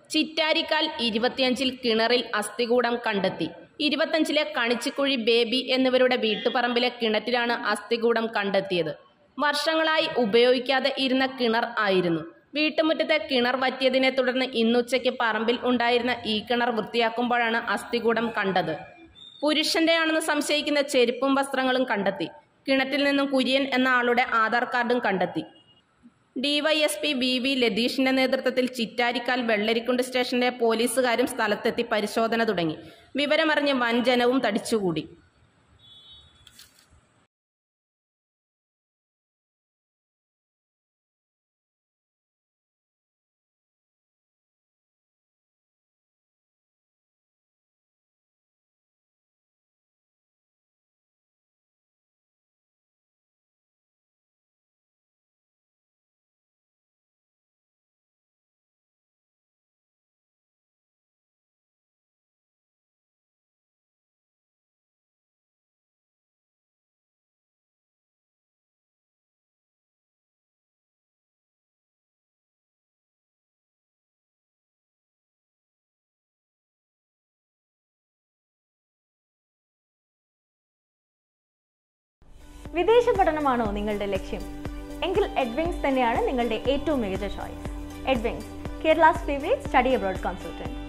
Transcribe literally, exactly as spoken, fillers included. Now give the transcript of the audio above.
ചിറ്റാരിക്കാൽ ഇരുപത്തിയഞ്ചിൽ കിണറിൽ അസ്ഥികൂടം കണ്ടെത്തി. ഇരുപത്തഞ്ചിലെ കണിച്ചിക്കുഴി ബേബി എന്നിവരുടെ വീട്ടുപറമ്പിലെ കിണറ്റിലാണ് അസ്ഥികൂടം കണ്ടെത്തിയത്. വർഷങ്ങളായി ഉപയോഗിക്കാതെ ഇരുന്ന കിണർ ആയിരുന്നു. വീട്ടുമുറ്റത്തെ കിണർ വറ്റിയതിനെ തുടർന്ന് ഇന്നുച്ചയ്ക്ക് പറമ്പിൽ ഉണ്ടായിരുന്ന ഈ കിണർ വൃത്തിയാക്കുമ്പോഴാണ് അസ്ഥികൂടം കണ്ടത്. പുരുഷന്റെയാണെന്ന് സംശയിക്കുന്ന ചെരുപ്പും വസ്ത്രങ്ങളും കണ്ടെത്തി. കിണറ്റിൽ നിന്നും കുര്യൻ എന്ന ആളുടെ ആധാർ കാർഡും കണ്ടെത്തി. ഡിവൈഎസ്പി വി വി ലതീഷിന്റെ നേതൃത്വത്തിൽ ചിറ്റാരിക്കാൽ വെള്ളരിക്കുണ്ട് സ്റ്റേഷനിലെ പോലീസുകാരും സ്ഥലത്തെത്തി പരിശോധന തുടങ്ങി. വിവരമറിഞ്ഞ് വൻ ജനവും തടിച്ചുകൂടി. വിദേശ പഠനമാണോ നിങ്ങളുടെ ലക്ഷ്യം? എങ്കിൽ എഡ്വിങ്സ് തന്നെയാണ് നിങ്ങളുടെ ഏറ്റവും മികച്ച choice. Edwings, Kerala's favourite study abroad consultant.